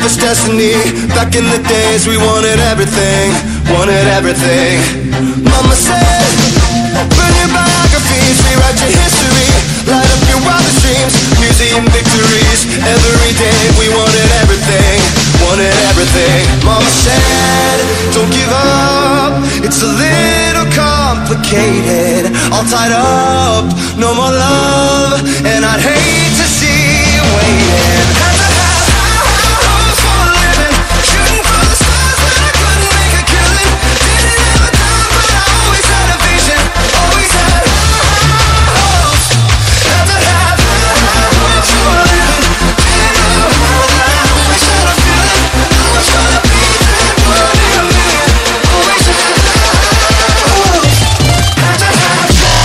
selfish destiny. Back in the days we wanted everything, wanted everything. Mama said, burn your biographies, rewrite your history, light up your wildest dreams, museum victories. Every day we wanted everything, wanted everything. Mama said, don't give up, it's a little complicated. All tied up, no more love, and I'd hate to see you waiting. Had to have high hopes for a living, shooting for the stars, but I couldn't make a killing. Didn't have a dime, but I always had a vision, always had high hopes. Had to have high hopes for a living, didn't know how, but I always had a feeling. I was trying to be that one in a million, always had high hopes. Had to have.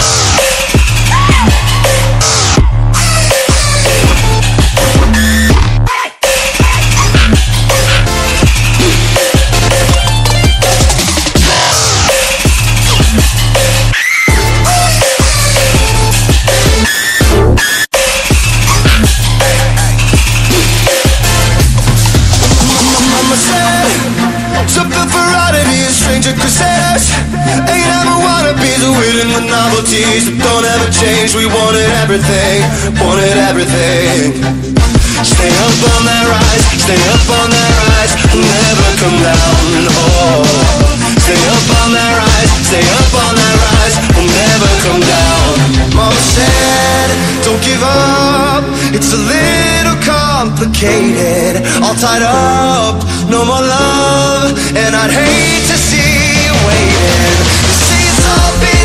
Something for oddities, stranger crusaders. Ain't ever wannabes, waiting with novelties that don't ever change. We wanted everything, wanted everything. Stay up on that rise, stay up on that rise, never come down, oh. Stay up on that rise, stay up on that rise, we'll never come down. Mama said, don't give up, it's a little complicated. All tied up, no more love, and I'd hate to see you waiting. You see it's all been